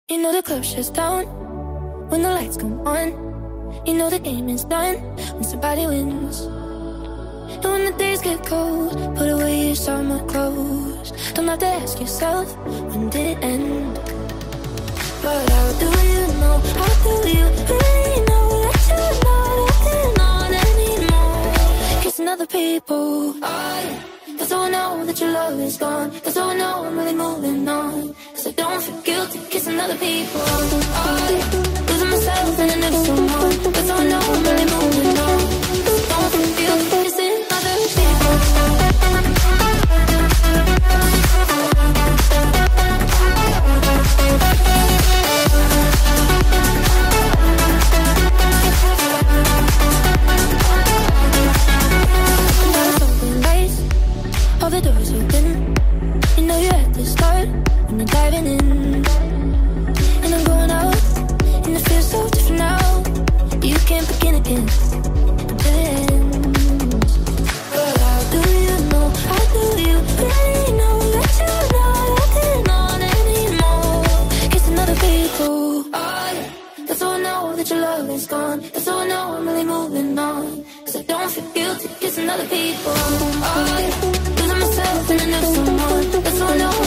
You know the club shuts down when the lights come on. You know the game is done when somebody wins. And when the days get cold, put away your summer clothes. Don't have to ask yourself, when did it end? But how do you know, how do you really know that you're not holding on anymore? Kissing other people, cause I know that your love is gone. Cause I know I'm really moving on. Cause I don't feel guilty kissing other people. Losing myself in a new someone. Cause I know I'm really moving on. Cause I don't feel guilty kissing other people. All the doors open, you know you're at the start when you're diving in. And I'm going out, and it feels so different now. You can't begin again until it ends. But how do you know, how do you really know that you're not holding on anymore? Kissing other people, that's all I know that your love is gone. That's all I know I'm really moving on. Cause I don't feel guilty kissing other people. Losing myself in a new someone. That's all I know.